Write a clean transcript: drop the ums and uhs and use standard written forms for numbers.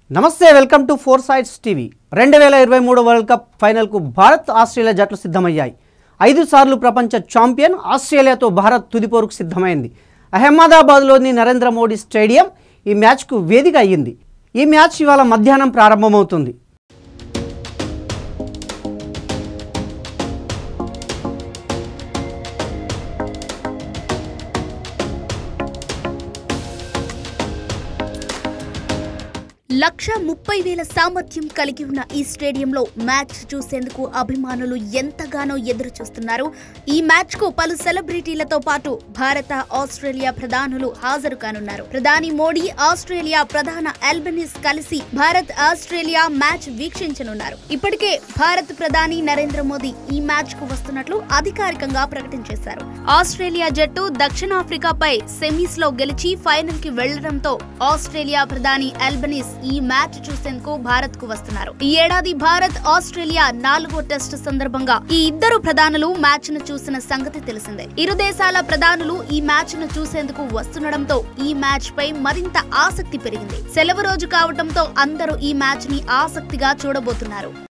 నమస్తే welcome to four sides TV 2023 world cup final కు Bharat Australia జట్లు సిద్ధమయ్యాయి 5 సార్లు ప్రపంచ ఛాంపియన్ ఆస్ట్రేలియాతో భారత్ తుదిపోరుకు సిద్ధమైంది అహ్మదాబాద్లోని నరేంద్ర మోడీ స్టేడియం ఈ మ్యాచ్కు వేదిక అయ్యింది ఈ మ్యాచ్ ఇవాళ మధ్యాహ్నం ప్రారంభమవుతుంది లక్ష 30,000 సామర్థ్యం కలిగి ఉన్న ఈ స్టేడియంలో మ్యాచ్ చూసేందుకు అభిమానులు ఎంతగానో ఎదురు చూస్తున్నారు. ఈ మ్యాచ్ కు పలు సెలబ్రిటీలతో పాటు భారత ఆస్ట్రేలియా ప్రధానులు హాజరు కానున్నారు. ప్రధాని మోడీ ఆస్ట్రేలియా ప్రధాన ఆల్బనీస్ కలిసి భారత్ ఆస్ట్రేలియా మ్యాచ్ వీక్షించనున్నారు. ఇప్పటికే భారత్ ప్రధాని నరేంద్ర మోదీ ఈ మ్యాచ్ కు వస్తున్నట్లు అధికారికంగా ప్రకటించేశారు. ఆస్ట్రేలియా జట్టు దక్షిణాఫ్రికాపై సెమీస్ లో గెలిచి ఫైనల్ కి వెళ్లడంతో ఆస్ట్రేలియా ప్రధాని ఆల్బనీస్ ఈ మ్యాచ్ చూసేందుకు భారత్ కు వస్తున్నారు. ఈ ఏడాది భారత్ ఆస్ట్రేలియా 4వ టెస్ట్ సందర్భంగా ఈ ఇద్దరు ప్రధానులు మ్యాచ్ ను చూసిన సంగతి తెలిసిందే. ఇరు దేశాల ప్రధానులు ఈ మ్యాచ్ ను చూసేందుకు వస్తుండటంతో ఈ మ్యాచ్ పై మరింత ఆసక్తి పెరిగింది. సెలవు రోజు కావడంతో అందరూ ఈ మ్యాచ్ ని ఆసక్తిగా చూడబోతున్నారు.